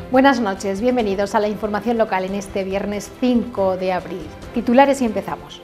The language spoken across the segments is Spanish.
Buenas noches, bienvenidos a la información local en este viernes 5 de abril. Titulares y empezamos.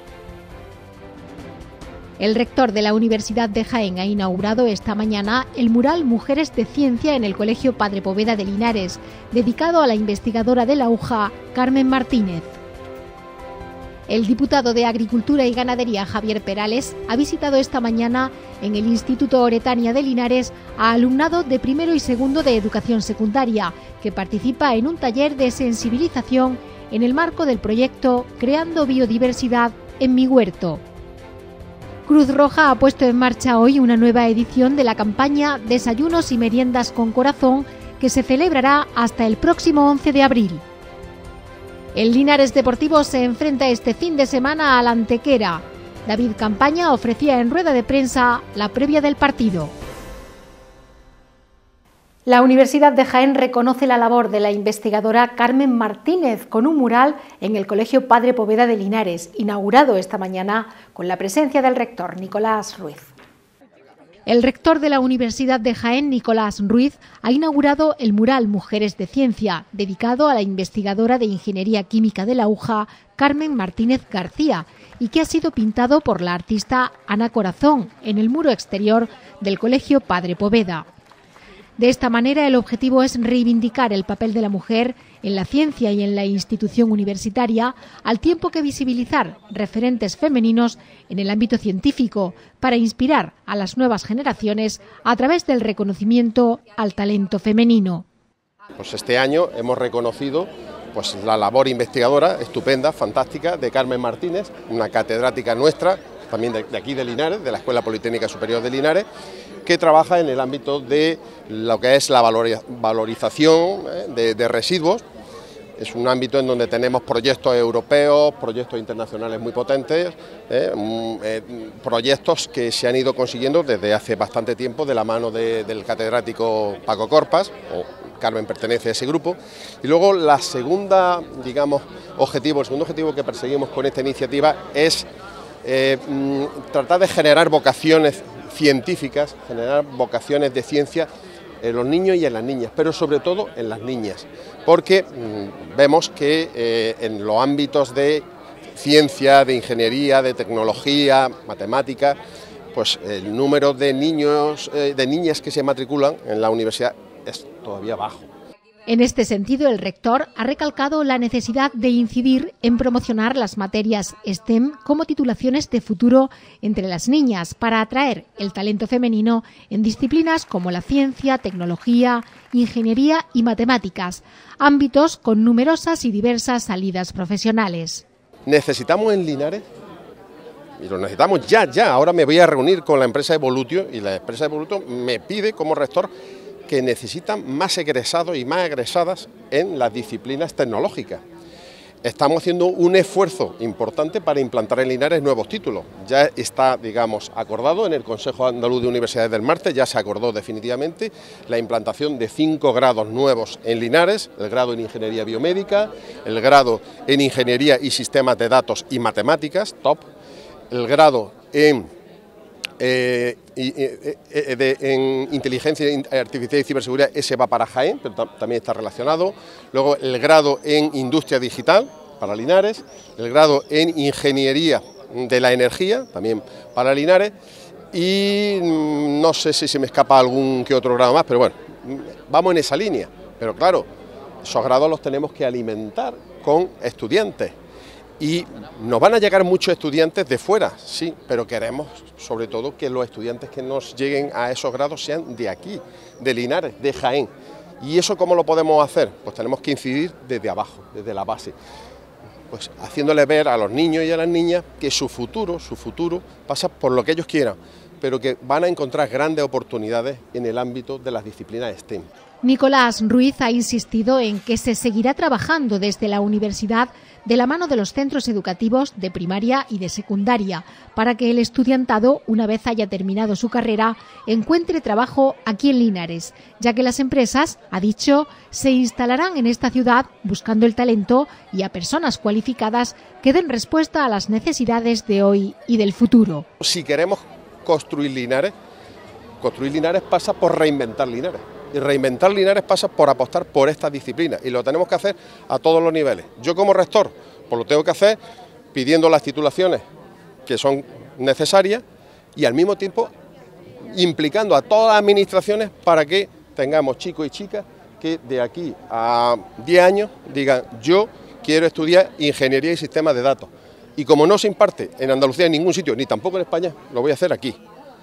El rector de la Universidad de Jaén ha inaugurado esta mañana el mural Mujeres de Ciencia en el Colegio Padre Poveda de Linares, dedicado a la investigadora de la UJA, Carmen Martínez. El diputado de Agricultura y Ganadería, Javier Perales, ha visitado esta mañana en el Instituto Oretania de Linares a alumnado de primero y segundo de educación secundaria, que participa en un taller de sensibilización en el marco del proyecto Creando Biodiversidad en mi huerto. Cruz Roja ha puesto en marcha hoy una nueva edición de la campaña Desayunos y Meriendas con Corazón, que se celebrará hasta el próximo 11 de abril. El Linares Deportivo se enfrenta este fin de semana al Antequera. David Campaña ofrecía en rueda de prensa la previa del partido. La Universidad de Jaén reconoce la labor de la investigadora Carmen Martínez con un mural en el Colegio Padre Poveda de Linares, inaugurado esta mañana con la presencia del rector Nicolás Ruiz. El rector de la Universidad de Jaén, Nicolás Ruiz, ha inaugurado el mural Mujeres de Ciencia, dedicado a la investigadora de Ingeniería Química de la UJA, Carmen Martínez García, y que ha sido pintado por la artista Ana Corazón en el muro exterior del Colegio Padre Poveda. De esta manera, el objetivo es reivindicar el papel de la mujer en la ciencia y en la institución universitaria, al tiempo que visibilizar referentes femeninos en el ámbito científico, para inspirar a las nuevas generaciones a través del reconocimiento al talento femenino. Pues este año hemos reconocido la labor investigadora estupenda, fantástica, de Carmen Martínez, una catedrática nuestra, también de aquí de Linares, de la Escuela Politécnica Superior de Linares, que trabaja en el ámbito de lo que es la valorización de residuos. Es un ámbito en donde tenemos proyectos europeos, proyectos internacionales muy potentes, proyectos que se han ido consiguiendo desde hace bastante tiempo de la mano del catedrático Paco Corpas, Carmen pertenece a ese grupo. Y luego el segundo objetivo que perseguimos con esta iniciativa es tratar de generar vocaciones científicas, generar vocaciones de ciencia en los niños y en las niñas, pero sobre todo en las niñas, porque vemos que en los ámbitos de ciencia, de ingeniería, de tecnología, matemática, pues el número de niños, de niñas que se matriculan en la universidad es todavía bajo. En este sentido, el rector ha recalcado la necesidad de incidir en promocionar las materias STEM como titulaciones de futuro entre las niñas para atraer el talento femenino en disciplinas como la ciencia, tecnología, ingeniería y matemáticas, ámbitos con numerosas y diversas salidas profesionales. Necesitamos en Linares, y lo necesitamos ya, ahora me voy a reunir con la empresa Evolutio y la empresa Evolutio me pide como rector que necesitan más egresados y más egresadas en las disciplinas tecnológicas. Estamos haciendo un esfuerzo importante para implantar en Linares nuevos títulos. Ya está, acordado en el Consejo Andaluz de Universidades del Martes, ya se acordó definitivamente la implantación de 5 grados nuevos en Linares: el grado en Ingeniería Biomédica, el grado en Ingeniería y Sistemas de Datos y Matemáticas, TOP, el grado en Inteligencia Artificial y Ciberseguridad, ese va para Jaén, pero también está relacionado. Luego el grado en Industria Digital para Linares, el grado en Ingeniería de la Energía también para Linares, y no sé si se me escapa algún que otro grado más, pero bueno, vamos en esa línea. Pero claro, esos grados los tenemos que alimentar con estudiantes. Y nos van a llegar muchos estudiantes de fuera, sí, pero queremos sobre todo que los estudiantes que nos lleguen a esos grados sean de aquí, de Linares, de Jaén. ¿Y eso cómo lo podemos hacer? Pues tenemos que incidir desde abajo, desde la base, pues haciéndole ver a los niños y a las niñas que su futuro pasa por lo que ellos quieran, pero que van a encontrar grandes oportunidades en el ámbito de las disciplinas STEM. Nicolás Ruiz ha insistido en que se seguirá trabajando desde la universidad de la mano de los centros educativos de primaria y de secundaria, para que el estudiantado, una vez haya terminado su carrera, encuentre trabajo aquí en Linares, ya que las empresas, ha dicho, se instalarán en esta ciudad buscando el talento y a personas cualificadas que den respuesta a las necesidades de hoy y del futuro. Si queremos construir Linares pasa por reinventar Linares. Y reinventar Linares pasa por apostar por estas disciplinas y lo tenemos que hacer a todos los niveles. Yo como rector, pues lo tengo que hacer pidiendo las titulaciones que son necesarias y al mismo tiempo implicando a todas las administraciones para que tengamos chicos y chicas que de aquí a 10 años digan: yo quiero estudiar ingeniería y sistemas de datos. Y como no se imparte en Andalucía en ningún sitio, ni tampoco en España, lo voy a hacer aquí.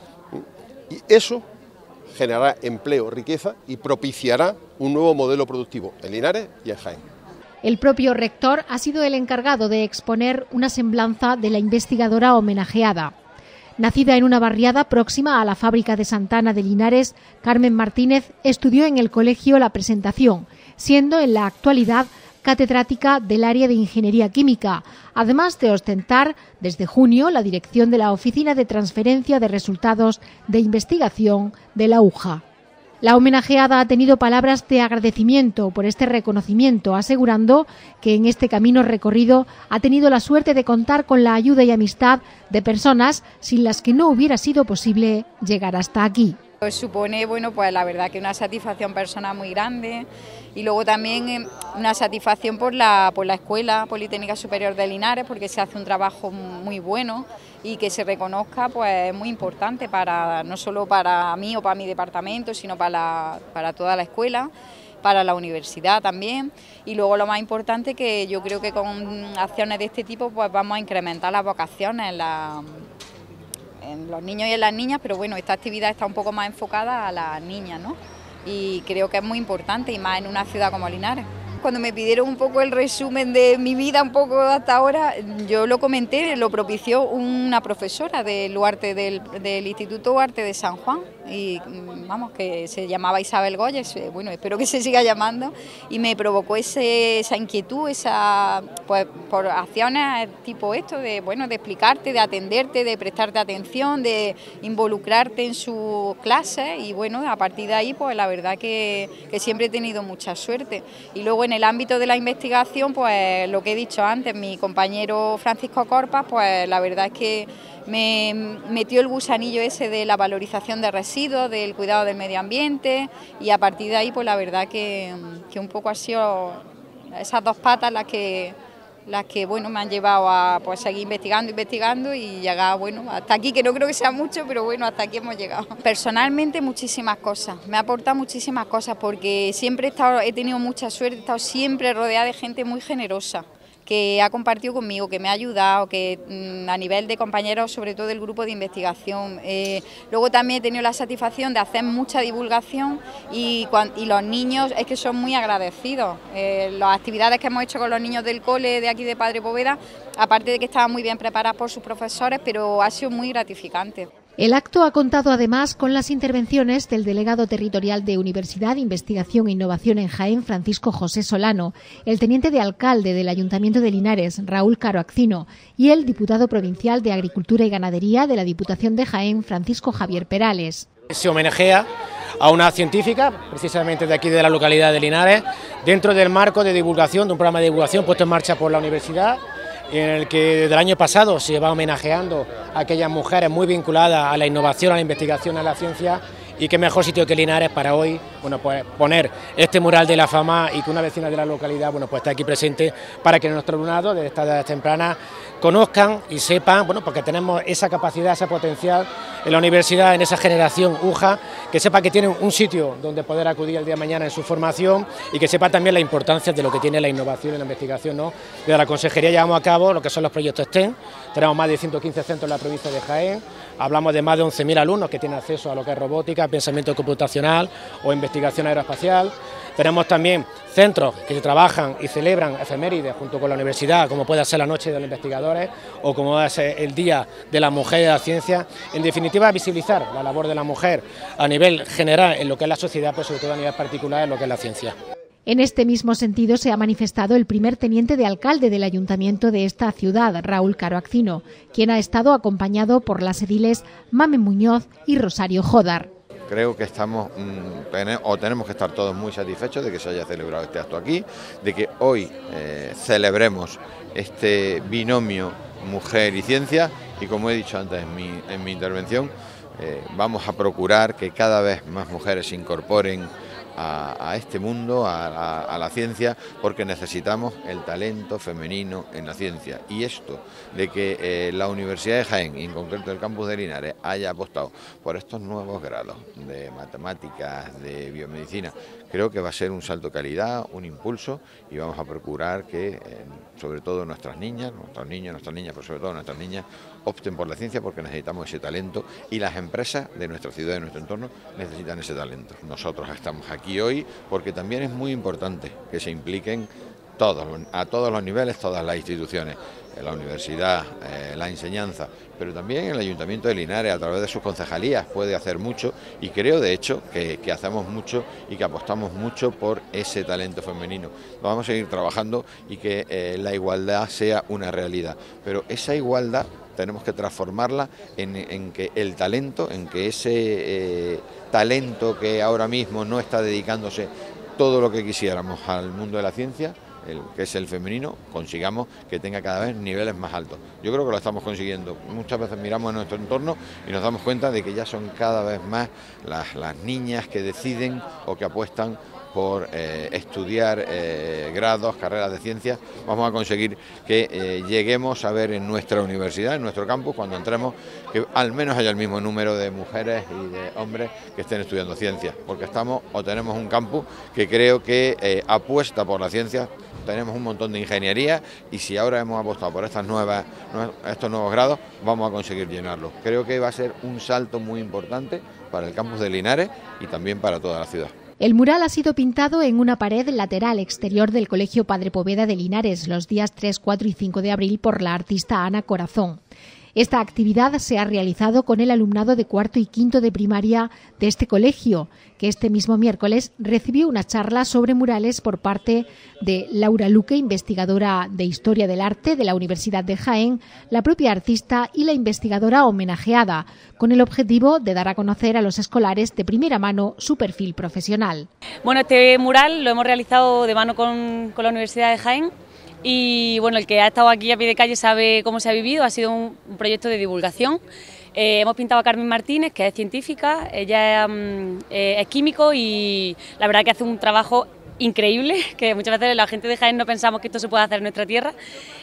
Y eso generará empleo, riqueza y propiciará un nuevo modelo productivo en Linares y en Jaén. El propio rector ha sido el encargado de exponer una semblanza de la investigadora homenajeada. Nacida en una barriada próxima a la fábrica de Santana de Linares, Carmen Martínez estudió en el colegio La Presentación, siendo en la actualidad catedrática del área de Ingeniería Química, además de ostentar desde junio la dirección de la Oficina de Transferencia de Resultados de Investigación de la UJA. La homenajeada ha tenido palabras de agradecimiento por este reconocimiento, asegurando que en este camino recorrido ha tenido la suerte de contar con la ayuda y amistad de personas sin las que no hubiera sido posible llegar hasta aquí. Pues supone, bueno, pues la verdad que una satisfacción personal muy grande y luego también una satisfacción por la Escuela Politécnica Superior de Linares, porque se hace un trabajo muy bueno y que se reconozca, pues es muy importante para no solo para mí o para mi departamento, sino para toda la escuela, para la universidad también. Y luego lo más importante, que yo creo que con acciones de este tipo pues vamos a incrementar las vocaciones en los niños y en las niñas, pero bueno, esta actividad está un poco más enfocada a las niñas, ¿no? Y creo que es muy importante, y más en una ciudad como Linares. Cuando me pidieron un poco el resumen de mi vida, un poco hasta ahora, yo lo comenté, lo propició una profesora del Instituto Huarte de San Juan, y vamos, que se llamaba Isabel Goyes, bueno, espero que se siga llamando, y me provocó esa inquietud, pues por acciones tipo esto, de explicarte, de atenderte, de prestarte atención, de involucrarte en sus clases, y bueno, a partir de ahí, pues la verdad que siempre he tenido mucha suerte. Y luego en el ámbito de la investigación, pues lo que he dicho antes, mi compañero Francisco Corpas, pues la verdad es que me metió el gusanillo ese de la valorización de residuos, del cuidado del medio ambiente, y a partir de ahí, pues la verdad que un poco ha sido esas dos patas las que bueno, me han llevado a pues seguir investigando y llegar, bueno, hasta aquí, que no creo que sea mucho, pero bueno, hasta aquí hemos llegado. Personalmente muchísimas cosas, me ha aportado muchísimas cosas, porque siempre he tenido mucha suerte, he estado siempre rodeada de gente muy generosa, que ha compartido conmigo, que me ha ayudado, que a nivel de compañeros, sobre todo del grupo de investigación. Luego también he tenido la satisfacción de hacer mucha divulgación y los niños es que son muy agradecidos. Las actividades que hemos hecho con los niños del cole de aquí de Padre Poveda, aparte de que estaban muy bien preparadas por sus profesores, pero ha sido muy gratificante. El acto ha contado además con las intervenciones del delegado territorial de Universidad, Investigación e Innovación en Jaén, Francisco José Solano, el teniente de alcalde del Ayuntamiento de Linares, Raúl Caro Acino, y el diputado provincial de Agricultura y Ganadería de la Diputación de Jaén, Francisco Javier Perales. Se homenajea a una científica, precisamente de aquí de la localidad de Linares, dentro del marco de divulgación, de un programa de divulgación puesto en marcha por la universidad, en el que desde el año pasado se va homenajeando a aquellas mujeres muy vinculadas a la innovación, a la investigación, a la ciencia, y qué mejor sitio que Linares para hoy, bueno, pues poner este mural de la fama y que una vecina de la localidad, bueno, pues esté aquí presente para que nuestro alumnado desde esta edad temprana conozcan y sepan, bueno, porque tenemos esa capacidad, ese potencial en la universidad, en esa generación UJA, que sepa que tienen un sitio donde poder acudir el día de mañana en su formación y que sepa también la importancia de lo que tiene la innovación y la investigación, ¿no? Desde la consejería llevamos a cabo lo que son los proyectos STEM, tenemos más de 115 centros en la provincia de Jaén, hablamos de más de 11.000 alumnos que tienen acceso a lo que es robótica, pensamiento computacional o investigación aeroespacial. Tenemos también centros que trabajan y celebran efemérides junto con la universidad, como puede ser la Noche de los Investigadores o como puede ser el Día de la Mujer y de la Ciencia. En definitiva, visibilizar la labor de la mujer a nivel general en lo que es la sociedad, pero sobre todo a nivel particular en lo que es la ciencia. En este mismo sentido se ha manifestado el primer teniente de alcalde del ayuntamiento de esta ciudad, Raúl Caro Acino, quien ha estado acompañado por las ediles Mamen Muñoz y Rosario Jodar. Creo que tenemos que estar todos muy satisfechos de que se haya celebrado este acto aquí, de que hoy celebremos este binomio mujer y ciencia, y como he dicho antes en mi intervención, vamos a procurar que cada vez más mujeres se incorporen a este mundo, a la ciencia, porque necesitamos el talento femenino en la ciencia. Y esto de que la Universidad de Jaén, y en concreto el campus de Linares, haya apostado por estos nuevos grados de matemáticas, de biomedicina, creo que va a ser un salto de calidad, un impulso, y vamos a procurar que sobre todo nuestras niñas, nuestros niños, nuestras niñas, pero sobre todo nuestras niñas, opten por la ciencia, porque necesitamos ese talento, y las empresas de nuestra ciudad, de nuestro entorno, necesitan ese talento. Nosotros estamos aquí hoy porque también es muy importante que se impliquen todos, a todos los niveles, todas las instituciones, la universidad, la enseñanza, pero también el Ayuntamiento de Linares, a través de sus concejalías, puede hacer mucho, y creo de hecho que hacemos mucho y que apostamos mucho por ese talento femenino. Vamos a seguir trabajando y que la igualdad sea una realidad, pero esa igualdad tenemos que transformarla en que el talento, en que ese talento que ahora mismo no está dedicándose todo lo que quisiéramos al mundo de la ciencia, que es el femenino, consigamos que tenga cada vez niveles más altos. Yo creo que lo estamos consiguiendo. Muchas veces miramos a nuestro entorno y nos damos cuenta de que ya son cada vez más las niñas que deciden o que apuestan por estudiar grados, carreras de ciencias. Vamos a conseguir que lleguemos a ver en nuestra universidad, en nuestro campus, cuando entremos, que al menos haya el mismo número de mujeres y de hombres que estén estudiando ciencias, porque tenemos un campus que creo que apuesta por la ciencia. Tenemos un montón de ingeniería, y si ahora hemos apostado por estos nuevos grados, vamos a conseguir llenarlos. Creo que va a ser un salto muy importante para el campus de Linares y también para toda la ciudad. El mural ha sido pintado en una pared lateral exterior del Colegio Padre Poveda de Linares los días 3, 4 y 5 de abril por la artista Ana Corazón. Esta actividad se ha realizado con el alumnado de cuarto y quinto de primaria de este colegio, que este mismo miércoles recibió una charla sobre murales por parte de Laura Luque, investigadora de Historia del Arte de la Universidad de Jaén, la propia artista y la investigadora homenajeada, con el objetivo de dar a conocer a los escolares de primera mano su perfil profesional. Bueno, este mural lo hemos realizado de mano con la Universidad de Jaén. Y bueno, el que ha estado aquí a pie de calle sabe cómo se ha vivido. Ha sido un proyecto de divulgación. Hemos pintado a Carmen Martínez, que es científica, ella es químico, y la verdad que hace un trabajo increíble, que muchas veces la gente de Jaén no pensamos que esto se puede hacer en nuestra tierra.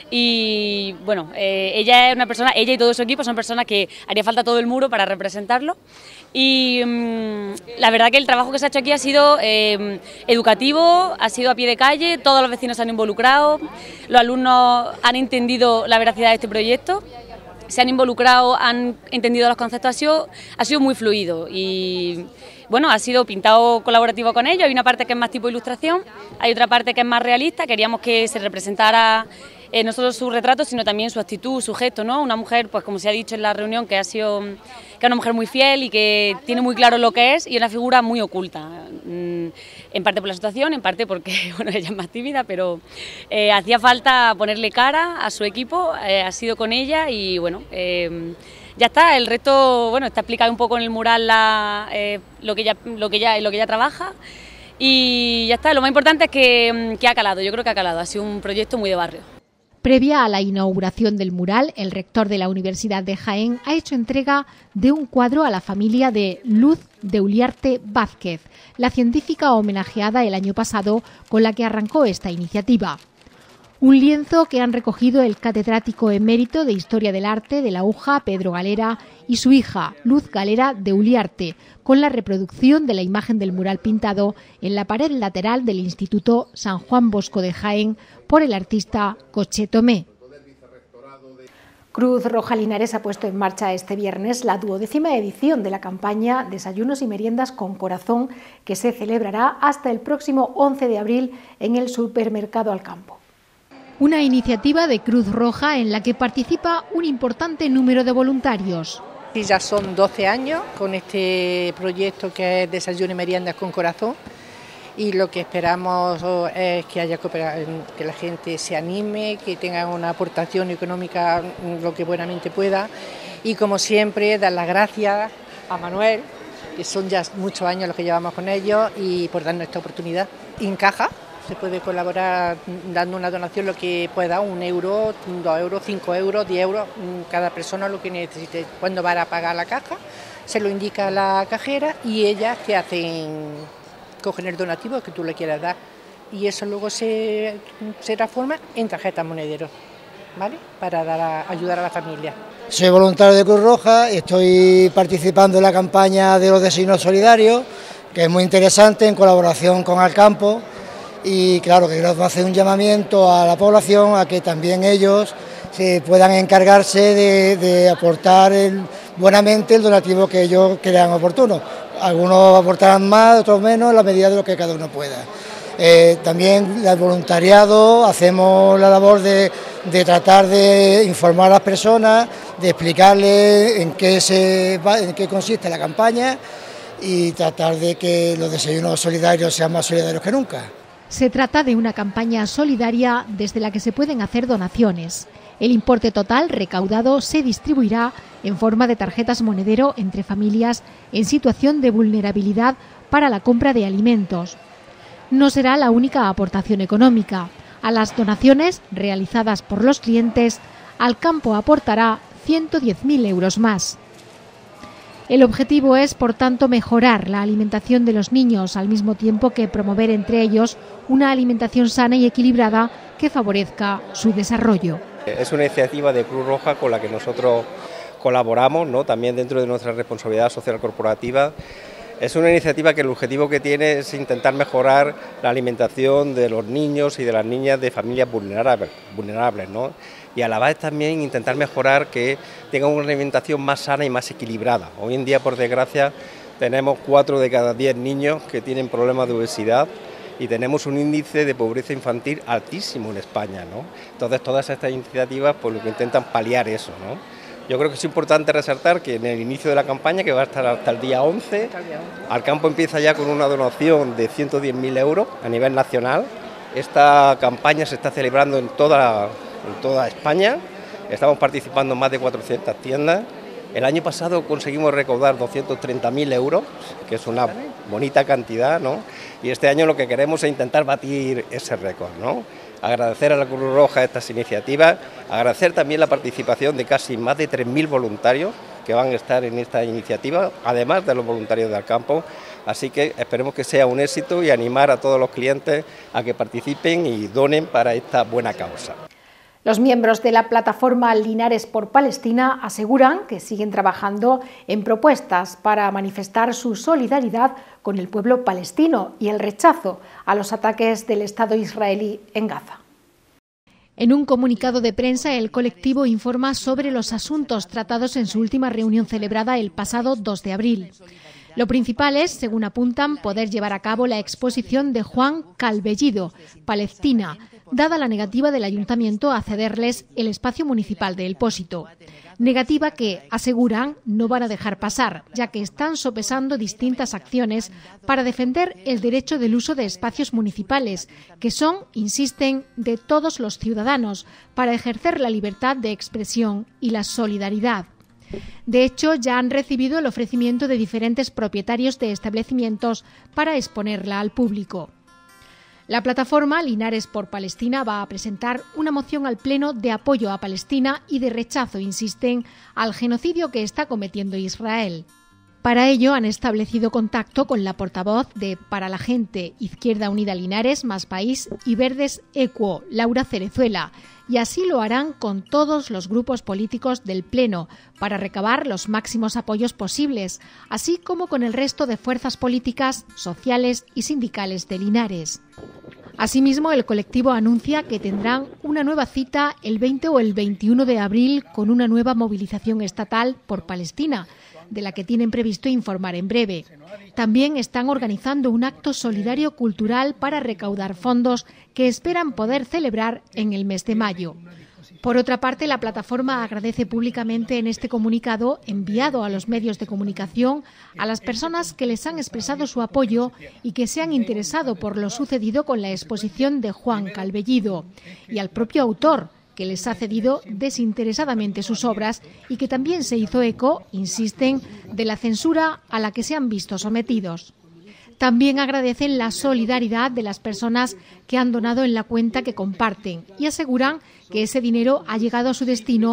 Y bueno, ella es una persona, ella y todo su equipo son personas que haría falta todo el muro para representarlo. Y la verdad que el trabajo que se ha hecho aquí ha sido educativo, ha sido a pie de calle, todos los vecinos se han involucrado, los alumnos han entendido la veracidad de este proyecto, se han involucrado, han entendido los conceptos, ha sido muy fluido. Y bueno, ha sido pintado colaborativo con ellos. Hay una parte que es más tipo ilustración, hay otra parte que es más realista. Queríamos que se representara no solo su retrato, sino también su actitud, su gesto, ¿no? Una mujer, pues como se ha dicho en la reunión, que es una mujer muy fiel y que tiene muy claro lo que es, y una figura muy oculta, en parte por la situación, en parte porque bueno, ella es más tímida, pero hacía falta ponerle cara a su equipo, ha sido con ella, y bueno, ya está. El resto, bueno, está explicado un poco en el mural lo que ella trabaja, y ya está. Lo más importante es que ha calado, yo creo que ha calado, ha sido un proyecto muy de barrio. Previa a la inauguración del mural, el rector de la Universidad de Jaén ha hecho entrega de un cuadro a la familia de Luz de Uliarte Vázquez, la científica homenajeada el año pasado con la que arrancó esta iniciativa. Un lienzo que han recogido el catedrático emérito de Historia del Arte de la UJA, Pedro Galera, y su hija, Luz Galera de Uliarte, con la reproducción de la imagen del mural pintado en la pared lateral del Instituto San Juan Bosco de Jaén por el artista Coche Tomé. Cruz Roja Linares ha puesto en marcha este viernes la 12ª edición de la campaña Desayunos y Meriendas con Corazón, que se celebrará hasta el próximo 11 de abril en el Supermercado Alcampo. Una iniciativa de Cruz Roja en la que participa un importante número de voluntarios. Sí, ya son 12 años con este proyecto que es Desayunos y Meriendas con Corazón, y lo que esperamos es que haya cooperación, que la gente se anime, que tenga una aportación económica lo que buenamente pueda, y como siempre dar las gracias a Manuel, que son ya muchos años los que llevamos con ellos, y por darnos esta oportunidad. Encaja. Se puede colaborar dando una donación lo que pueda, 1 euro, 2 euros, 5 euros, 10 euros, cada persona lo que necesite. Cuando va a pagar la caja, se lo indica a la cajera y ellas te hacen cogen el donativo que tú le quieras dar y eso luego se transforma en tarjetas monederos, ¿vale? Para ayudar a la familia. Soy voluntario de Cruz Roja, estoy participando en la campaña de los desayunos solidarios, que es muy interesante, en colaboración con Alcampo, y claro que quiero hacer un llamamiento a la población a que también ellos se puedan encargarse de aportar buenamente el donativo que ellos crean oportuno. Algunos aportarán más, otros menos, en la medida de lo que cada uno pueda. También el voluntariado, hacemos la labor de tratar de informar a las personas, de explicarles en qué consiste la campaña y tratar de que los desayunos solidarios sean más solidarios que nunca. Se trata de una campaña solidaria desde la que se pueden hacer donaciones. El importe total recaudado se distribuirá en forma de tarjetas monedero entre familias en situación de vulnerabilidad para la compra de alimentos. No será la única aportación económica. A las donaciones realizadas por los clientes, Alcampo aportará 110.000 euros más. El objetivo es, por tanto, mejorar la alimentación de los niños, al mismo tiempo que promover entre ellos una alimentación sana y equilibrada que favorezca su desarrollo. Es una iniciativa de Cruz Roja con la que nosotros colaboramos, ¿no? También dentro de nuestra responsabilidad social corporativa. Es una iniciativa que el objetivo que tiene es intentar mejorar la alimentación de los niños y de las niñas de familias vulnerables, ¿no? Y a la vez también intentar mejorar que tengan una alimentación más sana y más equilibrada. Hoy en día, por desgracia, tenemos 4 de cada 10 niños que tienen problemas de obesidad y tenemos un índice de pobreza infantil altísimo en España, ¿no? Entonces, todas estas iniciativas pues lo que intentan paliar eso, ¿no? Yo creo que es importante resaltar que en el inicio de la campaña, que va a estar hasta el día 11, Alcampo empieza ya con una donación de 110.000 euros a nivel nacional. Esta campaña se está celebrando en toda España, estamos participando en más de 400 tiendas. El año pasado conseguimos recaudar 230.000 euros, que es una bonita cantidad, ¿no? Y este año lo que queremos es intentar batir ese récord, ¿no? Agradecer a la Cruz Roja estas iniciativas, agradecer también la participación de casi más de 3.000 voluntarios que van a estar en esta iniciativa, además de los voluntarios de Alcampo. Así que esperemos que sea un éxito y animar a todos los clientes a que participen y donen para esta buena causa. Los miembros de la plataforma Linares por Palestina aseguran que siguen trabajando en propuestas para manifestar su solidaridad con el pueblo palestino y el rechazo a los ataques del Estado israelí en Gaza. En un comunicado de prensa, el colectivo informa sobre los asuntos tratados en su última reunión celebrada el pasado 2 de abril. Lo principal es, según apuntan, poder llevar a cabo la exposición de Juan Calvellido, Palestina, dada la negativa del ayuntamiento a cederles el espacio municipal de El Pósito. Negativa que, aseguran, no van a dejar pasar, ya que están sopesando distintas acciones para defender el derecho del uso de espacios municipales, que son, insisten, de todos los ciudadanos, para ejercer la libertad de expresión y la solidaridad. De hecho, ya han recibido el ofrecimiento de diferentes propietarios de establecimientos para exponerla al público. La plataforma Linares por Palestina va a presentar una moción al Pleno de apoyo a Palestina y de rechazo, insisten, al genocidio que está cometiendo Israel. Para ello han establecido contacto con la portavoz de Para la Gente, Izquierda Unida Linares, Más País y Verdes Equo, Laura Cerezuela, y así lo harán con todos los grupos políticos del Pleno para recabar los máximos apoyos posibles, así como con el resto de fuerzas políticas, sociales y sindicales de Linares. Asimismo, el colectivo anuncia que tendrán una nueva cita el 20 o el 21 de abril con una nueva movilización estatal por Palestina, de la que tienen previsto informar en breve. También están organizando un acto solidario cultural para recaudar fondos que esperan poder celebrar en el mes de mayo. Por otra parte, la plataforma agradece públicamente en este comunicado enviado a los medios de comunicación a las personas que les han expresado su apoyo y que se han interesado por lo sucedido con la exposición de Juan Calvellido, y al propio autor, que les ha cedido desinteresadamente sus obras y que también se hizo eco, insisten, de la censura a la que se han visto sometidos. También agradecen la solidaridad de las personas que han donado en la cuenta que comparten y aseguran que ese dinero ha llegado a su destino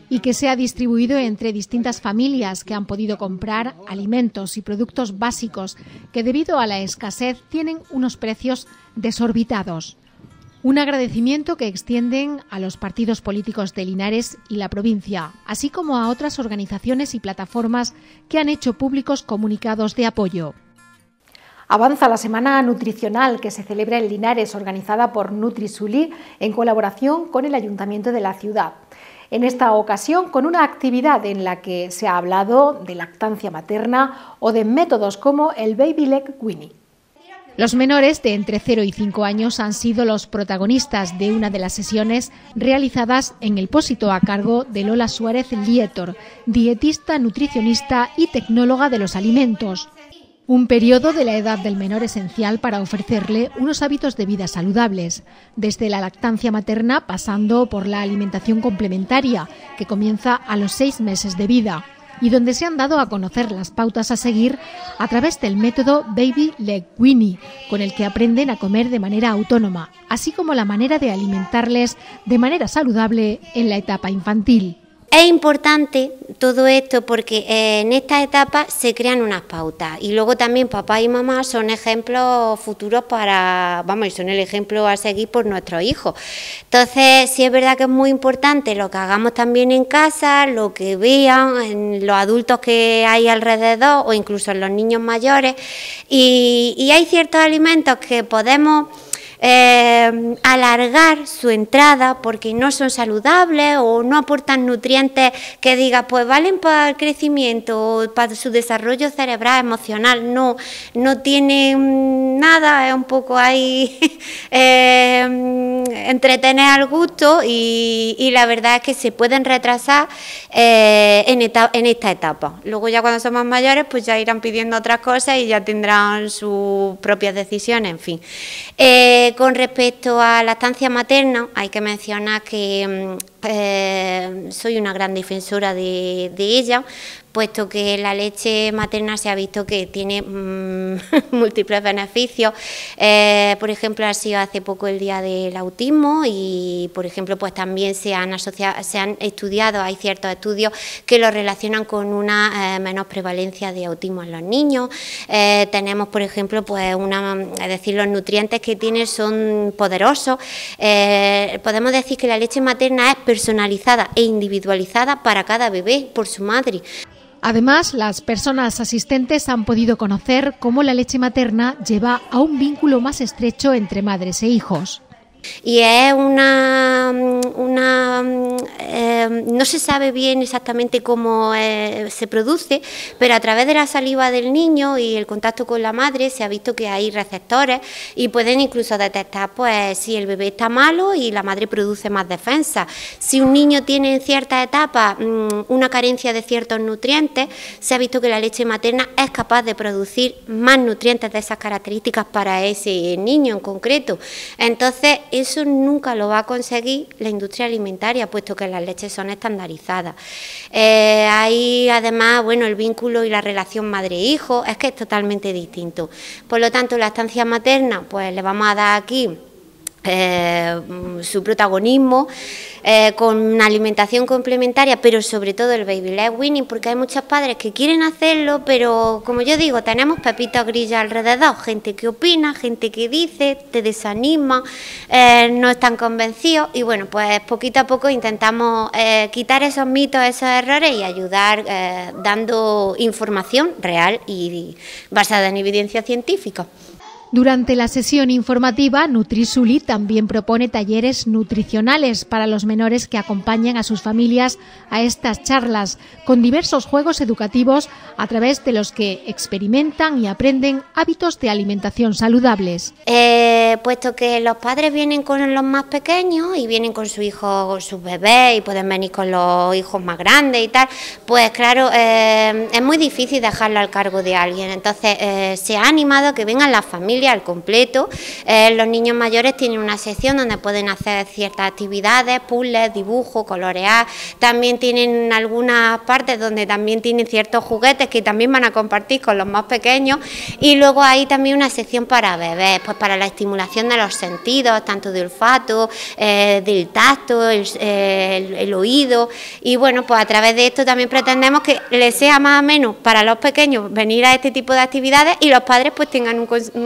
y que se ha distribuido entre distintas familias que han podido comprar alimentos y productos básicos que debido a la escasez tienen unos precios desorbitados. Un agradecimiento que extienden a los partidos políticos de Linares y la provincia, así como a otras organizaciones y plataformas que han hecho públicos comunicados de apoyo. Avanza la Semana Nutricional que se celebra en Linares, organizada por NutriSuli en colaboración con el Ayuntamiento de la ciudad. En esta ocasión con una actividad en la que se ha hablado de lactancia materna o de métodos como el Baby Leg Weaning. Los menores de entre 0 y 5 años han sido los protagonistas de una de las sesiones realizadas en el Pósito a cargo de Lola Suárez Lietor, dietista, nutricionista y tecnóloga de los alimentos. Un periodo de la edad del menor esencial para ofrecerle unos hábitos de vida saludables, desde la lactancia materna pasando por la alimentación complementaria, que comienza a los 6 meses de vida, y donde se han dado a conocer las pautas a seguir a través del método Baby Leg Weaning, con el que aprenden a comer de manera autónoma, así como la manera de alimentarles de manera saludable en la etapa infantil. Es importante todo esto porque en esta etapa se crean unas pautas y luego también papá y mamá son ejemplos futuros son el ejemplo a seguir por nuestros hijos. Entonces sí es verdad que es muy importante lo que hagamos también en casa, lo que vean en los adultos que hay alrededor o incluso en los niños mayores y hay ciertos alimentos que podemos alargar su entrada porque no son saludables o no aportan nutrientes que diga pues valen para el crecimiento o para su desarrollo cerebral, emocional, no tienen nada, es un poco ahí entretener al gusto y la verdad es que se pueden retrasar en esta etapa. Luego ya cuando son más mayores pues ya irán pidiendo otras cosas y ya tendrán sus propias decisiones, en fin. Con respecto a la lactancia materna, hay que mencionar que soy una gran defensora de ella, puesto que la leche materna se ha visto que tiene múltiples beneficios. Por ejemplo, ha sido hace poco el Día del Autismo y, por ejemplo, pues también se han estudiado, hay ciertos estudios que lo relacionan con una menor prevalencia de autismo en los niños. Tenemos, por ejemplo, pues los nutrientes que tiene son poderosos. Podemos decir que la leche materna es personalizada e individualizada para cada bebé por su madre. Además, las personas asistentes han podido conocer cómo la leche materna lleva a un vínculo más estrecho entre madres e hijos. Y es no se sabe bien exactamente cómo se produce, pero a través de la saliva del niño y el contacto con la madre se ha visto que hay receptores y pueden incluso detectar pues si el bebé está malo y la madre produce más defensa. Si un niño tiene en cierta etapa una carencia de ciertos nutrientes, se ha visto que la leche materna es capaz de producir más nutrientes de esas características para ese niño en concreto. Entonces, eso nunca lo va a conseguir la industria alimentaria, puesto que las leches son estandarizadas. Hay además, el vínculo y la relación madre-hijo es que es totalmente distinto. Por lo tanto, la lactancia materna, pues le vamos a dar aquí su protagonismo con una alimentación complementaria, pero sobre todo el Baby Leg Weaning, porque hay muchos padres que quieren hacerlo, pero como yo digo, tenemos pepitos grillos alrededor, gente que opina, gente que dice, te desanima, no están convencidos y bueno, pues poquito a poco intentamos quitar esos mitos, esos errores y ayudar dando información real y basada en evidencia científica. Durante la sesión informativa, NutriSuli también propone talleres nutricionales para los menores que acompañan a sus familias a estas charlas, con diversos juegos educativos a través de los que experimentan y aprenden hábitos de alimentación saludables. Puesto que los padres vienen con los más pequeños y vienen con su hijo, con sus bebés y pueden venir con los hijos más grandes y tal, pues claro, es muy difícil dejarlo al cargo de alguien. Entonces se ha animado a que vengan las familias familia al completo. Los niños mayores tienen una sección donde pueden hacer ciertas actividades, puzzles, dibujos, colorear. También tienen algunas partes donde también tienen ciertos juguetes que también van a compartir con los más pequeños, y luego hay también una sección para bebés, pues para la estimulación de los sentidos, tanto de olfato, del tacto, el oído, y bueno, pues a través de esto también pretendemos que les sea más o menos para los pequeños venir a este tipo de actividades y los padres pues tengan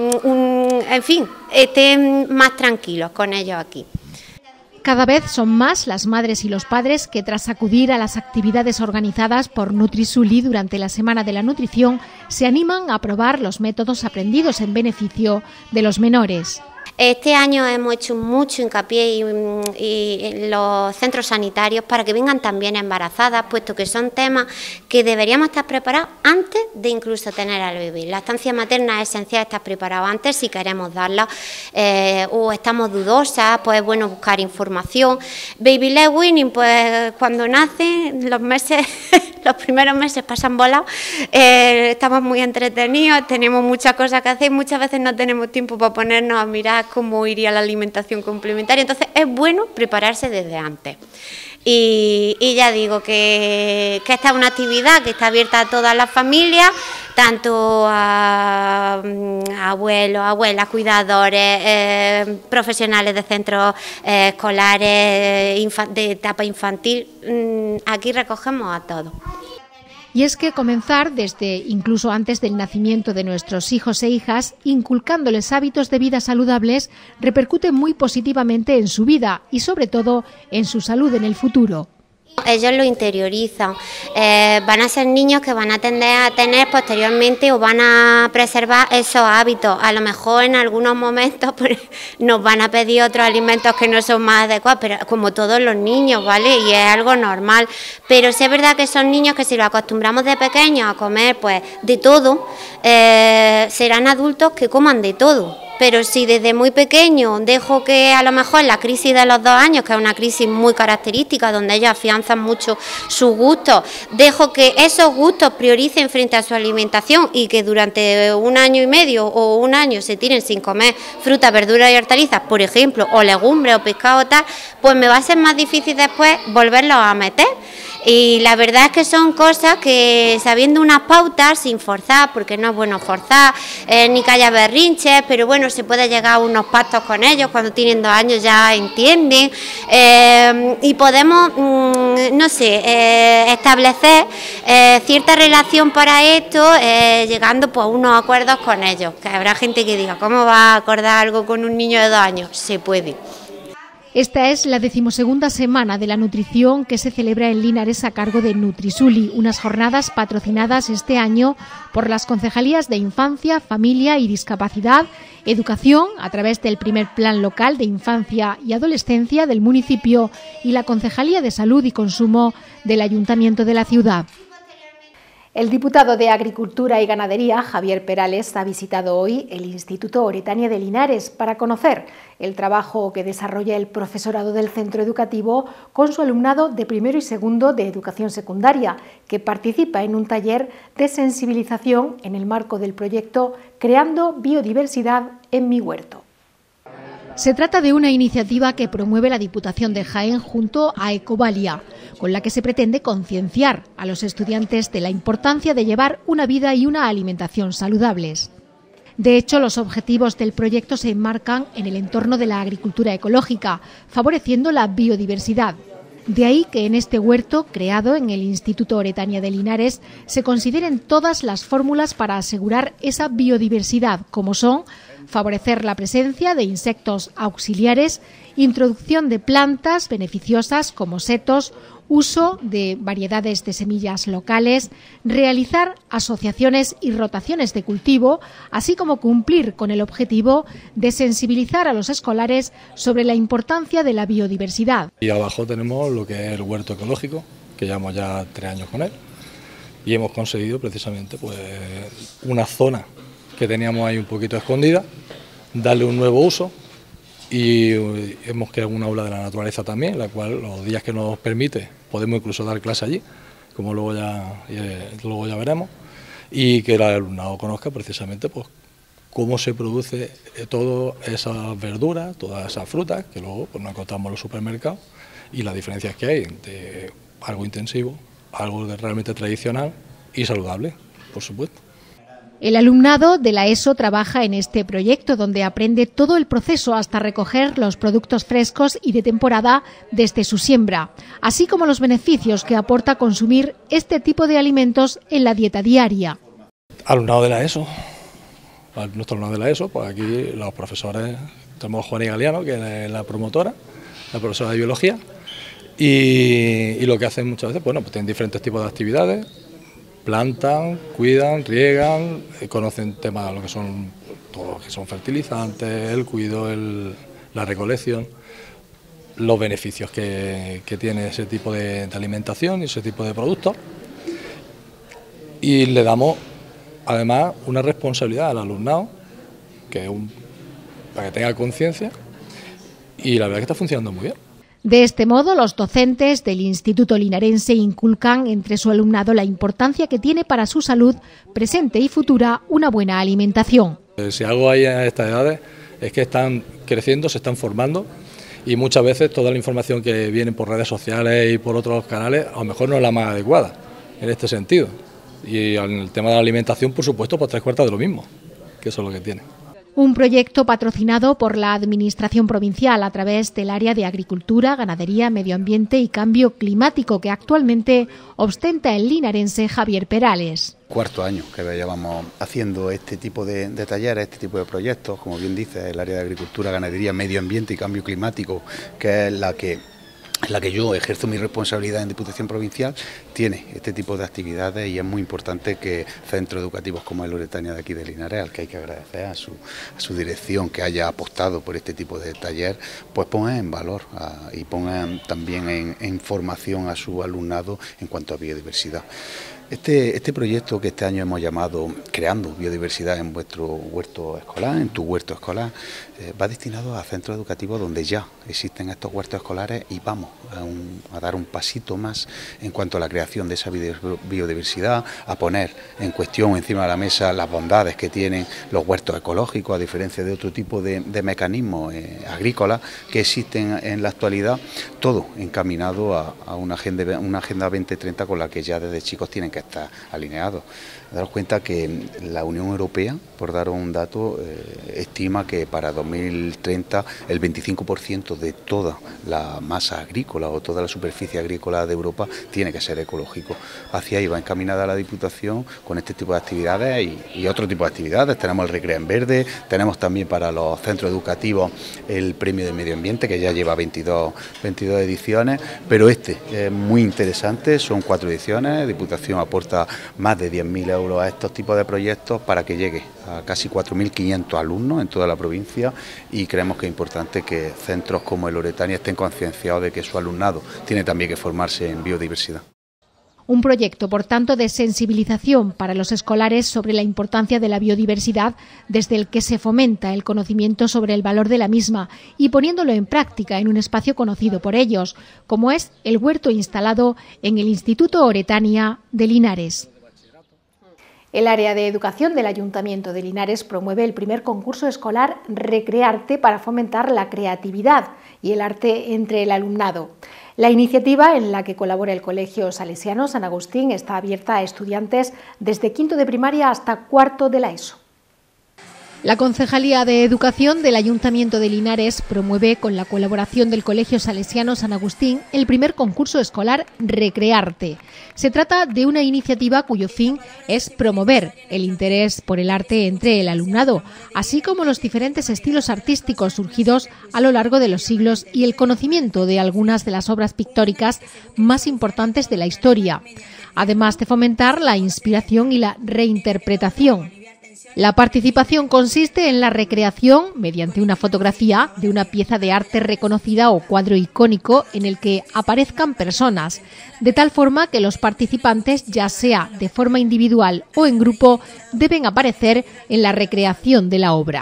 en fin, estén más tranquilos con ellos aquí. Cada vez son más las madres y los padres que, tras acudir a las actividades organizadas por NutriSuli durante la Semana de la Nutrición, se animan a probar los métodos aprendidos en beneficio de los menores. Este año hemos hecho mucho hincapié en los centros sanitarios para que vengan también embarazadas, puesto que son temas que deberíamos estar preparados antes de incluso tener al bebé. La estancia materna es esencial estar preparado antes si queremos darla, o estamos dudosas, pues es bueno buscar información. Baby led weaning, pues cuando nace, los primeros meses pasan volados, estamos muy entretenidos, tenemos muchas cosas que hacer y muchas veces no tenemos tiempo para ponernos a mirar cómo iría la alimentación complementaria, entonces es bueno prepararse desde antes. Y ya digo que esta es una actividad que está abierta a todas las familias, tanto a abuelos, abuelas, cuidadores, profesionales de centros escolares, de etapa infantil. Aquí recogemos a todos. Y es que comenzar desde incluso antes del nacimiento de nuestros hijos e hijas, inculcándoles hábitos de vida saludables, repercute muy positivamente en su vida y sobre todo en su salud en el futuro. Ellos lo interiorizan, van a ser niños que van a tender a tener posteriormente o van a preservar esos hábitos. A lo mejor en algunos momentos pues, nos van a pedir otros alimentos que no son más adecuados, pero como todos los niños, ¿vale? Y es algo normal. Pero sí es verdad que son niños que si los acostumbramos de pequeños a comer pues de todo, serán adultos que coman de todo. Pero si desde muy pequeño dejo que a lo mejor la crisis de los 2 años, que es una crisis muy característica, donde ellos afianzan mucho sus gustos, dejo que esos gustos prioricen frente a su alimentación y que durante 1 año y medio o 1 año se tiren sin comer frutas, verduras y hortalizas, por ejemplo, o legumbres o pescado o tal, pues me va a ser más difícil después volverlos a meter. Y la verdad es que son cosas que, sabiendo unas pautas, sin forzar, porque no es bueno forzar, ni que haya berrinches, pero bueno, se puede llegar a unos pactos con ellos, cuando tienen 2 años ya entienden, y podemos, no sé, establecer cierta relación para esto, llegando pues, a unos acuerdos con ellos, que habrá gente que diga, ¿cómo va a acordar algo con un niño de 2 años? Se puede. Esta es la 12ª Semana de la Nutrición que se celebra en Linares a cargo de NutriSuli, unas jornadas patrocinadas este año por las concejalías de Infancia, Familia y Discapacidad, Educación a través del primer Plan Local de Infancia y Adolescencia del municipio y la Concejalía de Salud y Consumo del Ayuntamiento de la ciudad. El diputado de Agricultura y Ganadería, Javier Perales, ha visitado hoy el Instituto Oretania de Linares para conocer el trabajo que desarrolla el profesorado del centro educativo con su alumnado de primero y segundo de educación secundaria, que participa en un taller de sensibilización en el marco del proyecto Creando Biodiversidad en mi huerto. Se trata de una iniciativa que promueve la Diputación de Jaén junto a Ecovalia, con la que se pretende concienciar a los estudiantes de la importancia de llevar una vida y una alimentación saludables. De hecho, los objetivos del proyecto se enmarcan en el entorno de la agricultura ecológica, favoreciendo la biodiversidad. De ahí que en este huerto, creado en el Instituto Oretania de Linares, se consideren todas las fórmulas para asegurar esa biodiversidad, como son favorecer la presencia de insectos auxiliares, introducción de plantas beneficiosas como setos, uso de variedades de semillas locales, realizar asociaciones y rotaciones de cultivo, así como cumplir con el objetivo de sensibilizar a los escolares sobre la importancia de la biodiversidad. Y abajo tenemos lo que es el huerto ecológico, que llevamos ya 3 años con él, y hemos conseguido precisamente pues, una zona que teníamos ahí un poquito escondida, darle un nuevo uso. Y hemos creado una aula de la naturaleza también, la cual los días que nos permite podemos incluso dar clase allí, como luego ya veremos, y que el alumnado conozca precisamente pues, cómo se produce todas esas verduras, todas esas frutas, que luego pues, nos encontramos en los supermercados, y las diferencias que hay entre algo intensivo, algo realmente tradicional y saludable, por supuesto. El alumnado de la ESO trabaja en este proyecto, donde aprende todo el proceso hasta recoger los productos frescos y de temporada desde su siembra, así como los beneficios que aporta consumir este tipo de alimentos en la dieta diaria. Alumnado de la ESO, nuestro alumnado de la ESO, pues aquí los profesores, tenemos a Juana Galeano, que es la promotora, la profesora de biología, y lo que hacen muchas veces, bueno, pues tienen diferentes tipos de actividades. Plantan, cuidan, riegan, conocen temas de lo que son todo lo que son fertilizantes, el cuidado, la recolección, los beneficios que tiene ese tipo de alimentación y ese tipo de productos. Y le damos además una responsabilidad al alumnado, para que tenga conciencia, y la verdad es que está funcionando muy bien. De este modo, los docentes del Instituto Linarense inculcan entre su alumnado la importancia que tiene para su salud presente y futura una buena alimentación. Si algo hay a estas edades es que están creciendo, se están formando, y muchas veces toda la información que viene por redes sociales y por otros canales a lo mejor no es la más adecuada en este sentido. Y en el tema de la alimentación, por supuesto, pues 3/4 de lo mismo, que eso es lo que tiene. Un proyecto patrocinado por la Administración provincial a través del área de Agricultura, Ganadería, Medio Ambiente y Cambio Climático, que actualmente ostenta el linarense Javier Perales. Cuarto año que llevamos haciendo este tipo de talleres, este tipo de proyectos, como bien dice, el área de Agricultura, Ganadería, Medio Ambiente y Cambio Climático, que es la que yo ejerzo mi responsabilidad en Diputación Provincial, tiene este tipo de actividades, y es muy importante que centros educativos como el Oretania de aquí de Linares, al que hay que agradecer a su dirección que haya apostado por este tipo de taller, pues pongan en valor y pongan también en formación a su alumnado en cuanto a biodiversidad. Este proyecto que este año hemos llamado Creando Biodiversidad en vuestro huerto escolar, en tu huerto escolar, va destinado a centros educativos donde ya existen estos huertos escolares, y vamos a dar un pasito más en cuanto a la creación de esa biodiversidad, a poner en cuestión encima de la mesa las bondades que tienen los huertos ecológicos, a diferencia de otro tipo de mecanismos agrícolas que existen en la actualidad, todo encaminado a una agenda 2030 con la que ya desde chicos tienen que estar alineados. Daros cuenta que la Unión Europea, por daros un dato, estima que para 2030 el 25% de toda la masa agrícola o toda la superficie agrícola de Europa tiene que ser ecológico. Hacia ahí va encaminada la Diputación con este tipo de actividades y otro tipo de actividades. Tenemos el Recrea en Verde, tenemos también para los centros educativos el Premio de Medio Ambiente, que ya lleva 22 ediciones, pero este es muy interesante, son 4 ediciones, Diputación aporta más de 10.000 euros a estos tipos de proyectos para que llegue a casi 4.500 alumnos en toda la provincia, y creemos que es importante que centros como el Oretania estén concienciados de que su alumnado tiene también que formarse en biodiversidad. Un proyecto, por tanto, de sensibilización para los escolares sobre la importancia de la biodiversidad, desde el que se fomenta el conocimiento sobre el valor de la misma y poniéndolo en práctica en un espacio conocido por ellos, como es el huerto instalado en el Instituto Oretania de Linares. El área de educación del Ayuntamiento de Linares promueve el primer concurso escolar Recrearte para fomentar la creatividad y el arte entre el alumnado. La iniciativa, en la que colabora el Colegio Salesiano San Agustín, está abierta a estudiantes desde quinto de primaria hasta cuarto de la ESO. La Concejalía de Educación del Ayuntamiento de Linares promueve, con la colaboración del Colegio Salesiano San Agustín, el primer concurso escolar Recrearte. Se trata de una iniciativa cuyo fin es promover el interés por el arte entre el alumnado, así como los diferentes estilos artísticos surgidos a lo largo de los siglos y el conocimiento de algunas de las obras pictóricas más importantes de la historia, además de fomentar la inspiración y la reinterpretación. La participación consiste en la recreación, mediante una fotografía, de una pieza de arte reconocida o cuadro icónico en el que aparezcan personas, de tal forma que los participantes, ya sea de forma individual o en grupo, deben aparecer en la recreación de la obra.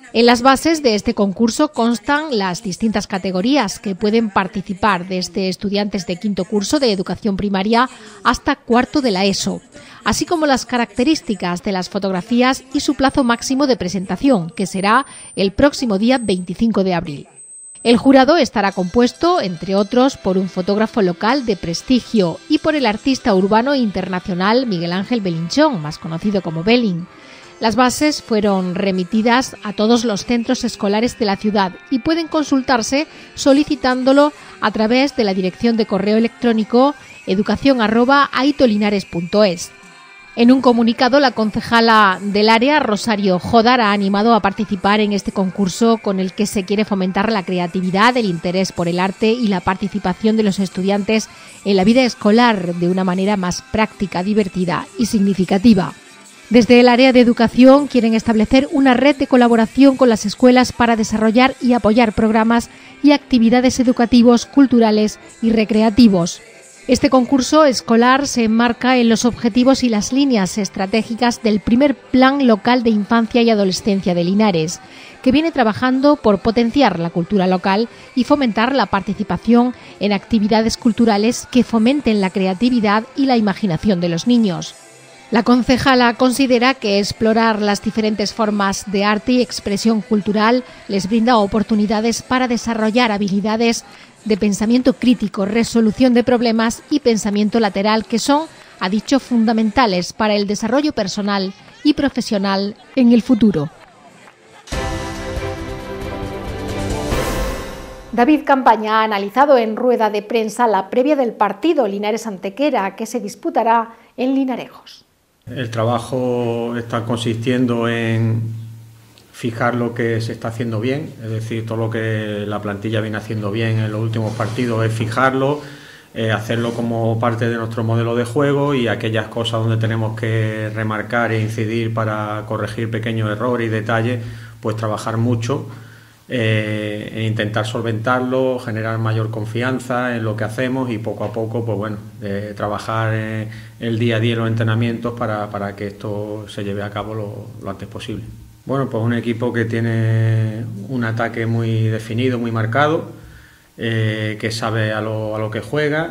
En las bases de este concurso constan las distintas categorías que pueden participar, desde estudiantes de quinto curso de educación primaria hasta cuarto de la ESO, así como las características de las fotografías y su plazo máximo de presentación, que será el próximo día 25 de abril. El jurado estará compuesto, entre otros, por un fotógrafo local de prestigio y por el artista urbano internacional Miguel Ángel Belinchón, más conocido como Belin. Las bases fueron remitidas a todos los centros escolares de la ciudad y pueden consultarse solicitándolo a través de la dirección de correo electrónico educacion@aitolinares.es. En un comunicado, la concejala del área, Rosario Jodar, ha animado a participar en este concurso con el que se quiere fomentar la creatividad, el interés por el arte y la participación de los estudiantes en la vida escolar de una manera más práctica, divertida y significativa. Desde el área de educación quieren establecer una red de colaboración con las escuelas para desarrollar y apoyar programas y actividades educativos, culturales y recreativos. Este concurso escolar se enmarca en los objetivos y las líneas estratégicas del primer Plan Local de Infancia y Adolescencia de Linares, que viene trabajando por potenciar la cultura local y fomentar la participación en actividades culturales que fomenten la creatividad y la imaginación de los niños. La concejala considera que explorar las diferentes formas de arte y expresión cultural les brinda oportunidades para desarrollar habilidades de pensamiento crítico, resolución de problemas y pensamiento lateral, que son, ha dicho, fundamentales para el desarrollo personal y profesional en el futuro. David Campaña ha analizado en rueda de prensa la previa del partido Linares-Antequera, que se disputará en Linarejos. El trabajo está consistiendo en fijar lo que se está haciendo bien, es decir, todo lo que la plantilla viene haciendo bien en los últimos partidos es fijarlo, hacerlo como parte de nuestro modelo de juego, y aquellas cosas donde tenemos que remarcar e incidir para corregir pequeños errores y detalles, pues trabajar mucho e intentar solventarlo, generar mayor confianza en lo que hacemos y poco a poco, pues bueno, trabajar el día a día en los entrenamientos para que esto se lleve a cabo lo antes posible. Bueno, pues un equipo que tiene un ataque muy definido, muy marcado, que sabe a lo que juega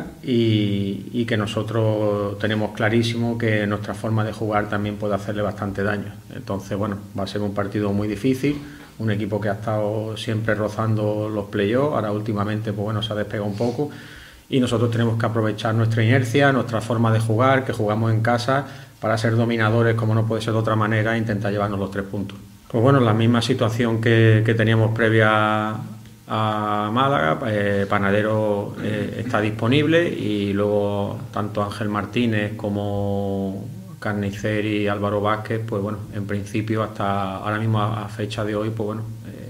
y que nosotros tenemos clarísimo que nuestra forma de jugar también puede hacerle bastante daño. Entonces, bueno, va a ser un partido muy difícil, un equipo que ha estado siempre rozando los playoffs, ahora últimamente pues bueno, se ha despegado un poco, y nosotros tenemos que aprovechar nuestra inercia, nuestra forma de jugar, que jugamos en casa, para ser dominadores, como no puede ser de otra manera, e intentar llevarnos los 3 puntos. Pues bueno, la misma situación que teníamos previa a Málaga. Panadero está disponible, y luego tanto Ángel Martínez como Carnicer y Álvaro Vázquez, pues bueno, en principio hasta ahora mismo a fecha de hoy, pues bueno,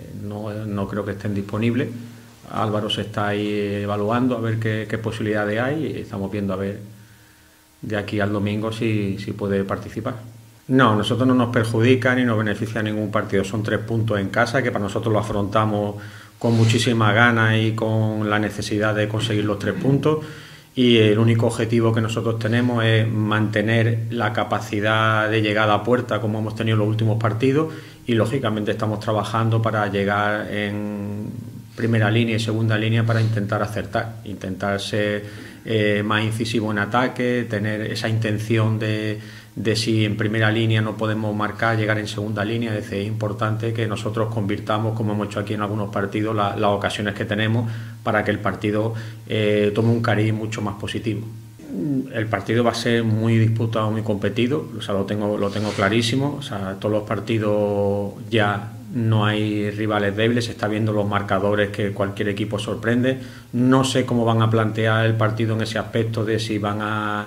no creo que estén disponibles. Álvaro se está ahí evaluando a ver qué posibilidades hay, y estamos viendo a ver de aquí al domingo si puede participar. No, nosotros no nos perjudica ni nos beneficia ningún partido. Son 3 puntos en casa, que para nosotros lo afrontamos con muchísimas ganas y con la necesidad de conseguir los 3 puntos. Y el único objetivo que nosotros tenemos es mantener la capacidad de llegada a puerta como hemos tenido en los últimos partidos, y lógicamente estamos trabajando para llegar en primera línea y segunda línea para intentar acertar, intentar ser más incisivo en ataque, tener esa intención de si en primera línea no podemos marcar, llegar en segunda línea. Es decir, es importante que nosotros convirtamos, como hemos hecho aquí en algunos partidos, las ocasiones que tenemos, para que el partido tome un cariz mucho más positivo. El partido va a ser muy disputado, muy competido, o sea, lo tengo clarísimo. O sea, todos los partidos ya no hay rivales débiles, se está viendo los marcadores que cualquier equipo sorprende. No sé cómo van a plantear el partido en ese aspecto de si van a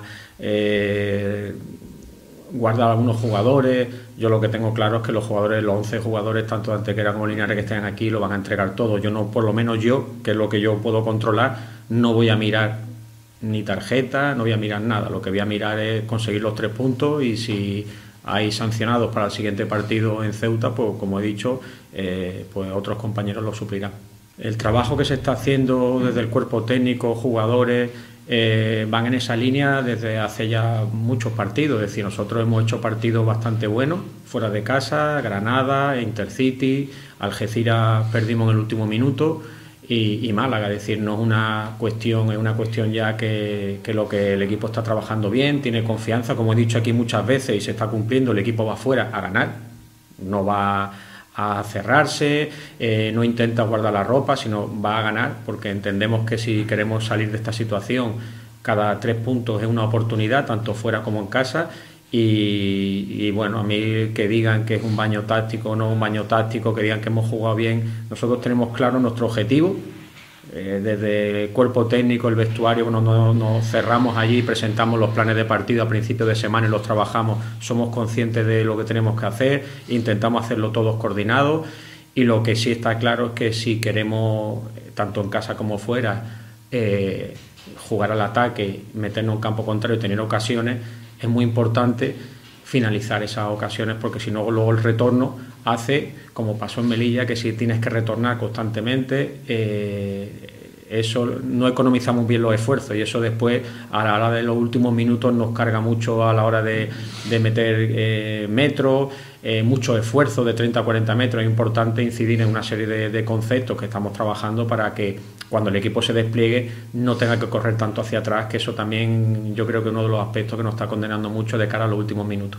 guardar algunos jugadores. Yo lo que tengo claro es que los 11 jugadores, tanto de Antequera como Linares, que estén aquí, lo van a entregar todo. Yo no, por lo menos yo, que es lo que yo puedo controlar, no voy a mirar ni tarjeta, no voy a mirar nada. Lo que voy a mirar es conseguir los 3 puntos, y si hay sancionados para el siguiente partido en Ceuta, pues como he dicho, pues otros compañeros lo suplirán. El trabajo que se está haciendo desde el cuerpo técnico, jugadores, van en esa línea desde hace ya muchos partidos. Es decir, nosotros hemos hecho partidos bastante buenos fuera de casa, Granada, Intercity, Algeciras perdimos en el último minuto y Málaga. Es decir, no es una cuestión ya que lo que el equipo está trabajando bien, tiene confianza, como he dicho aquí muchas veces y se está cumpliendo. El equipo va fuera a ganar, no va a cerrarse, no intenta guardar la ropa, sino va a ganar, porque entendemos que si queremos salir de esta situación, cada 3 puntos es una oportunidad, tanto fuera como en casa. Y bueno, a mí que digan que es un baño táctico o no un baño táctico, que digan que hemos jugado bien, nosotros tenemos claro nuestro objetivo. Desde el cuerpo técnico, el vestuario, nos cerramos allí, presentamos los planes de partido a principios de semana y los trabajamos, somos conscientes de lo que tenemos que hacer, intentamos hacerlo todos coordinados, y lo que sí está claro es que si queremos, tanto en casa como fuera, jugar al ataque, meternos en campo contrario y tener ocasiones, es muy importante finalizar esas ocasiones, porque si no, luego el retorno hace, como pasó en Melilla, que si tienes que retornar constantemente, eso no economizamos bien los esfuerzos, y eso después a la hora de los últimos minutos nos carga mucho a la hora de meter metros, mucho esfuerzo de 30 a 40 metros. Es importante incidir en una serie de conceptos que estamos trabajando para que cuando el equipo se despliegue no tenga que correr tanto hacia atrás, que eso también yo creo que es uno de los aspectos que nos está condenando mucho de cara a los últimos minutos.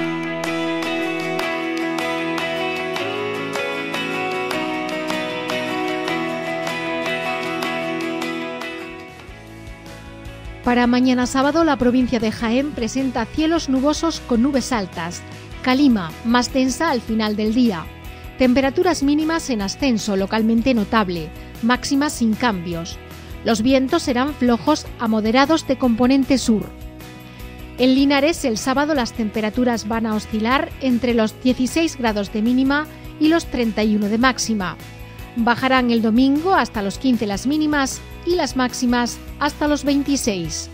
Para mañana sábado, la provincia de Jaén presenta cielos nubosos con nubes altas, calima más densa al final del día, temperaturas mínimas en ascenso localmente notable, máximas sin cambios. Los vientos serán flojos a moderados de componente sur. En Linares, el sábado las temperaturas van a oscilar entre los 16 grados de mínima y los 31 de máxima. Bajarán el domingo hasta los 15 las mínimas y las máximas hasta los 26.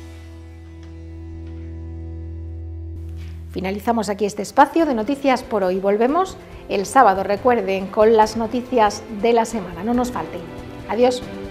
Finalizamos aquí este espacio de noticias por hoy. Volvemos el sábado, recuerden, con las noticias de la semana. No nos falten. Adiós.